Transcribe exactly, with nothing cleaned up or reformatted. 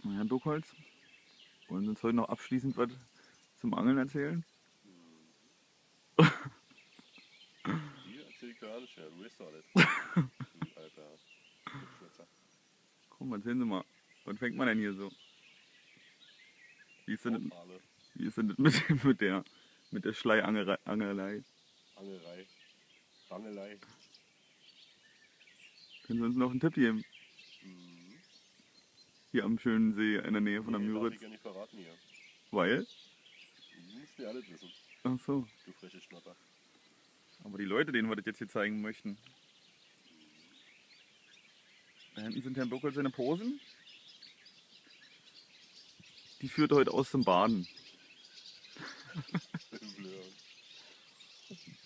Herr Burkholz, wollen Sie uns heute noch abschließend was zum Angeln erzählen? Dir erzähl ich gar nicht mehr, du weißt doch alles. Du alter Schwätzer. Komm, erzählen Sie mal, was fängt man denn hier so? Wie ist denn das, Vorpale, wie ist denn das mit, mit der, mit der Schleiangelei? Angelei? Angelei, Bangelei. Können Sie uns noch einen Tipp geben? Mhm. Hier am schönen See in der Nähe von der Nee, darf Müritz. ich ja nicht verraten hier. Weil? Du musst ja alles wissen, Ach so. du freche Schnotter. Aber die Leute, denen wir das jetzt hier zeigen möchten. Da hinten sind Herrn Burkholz seine Posen. Die führt heute aus zum Baden. Blöd.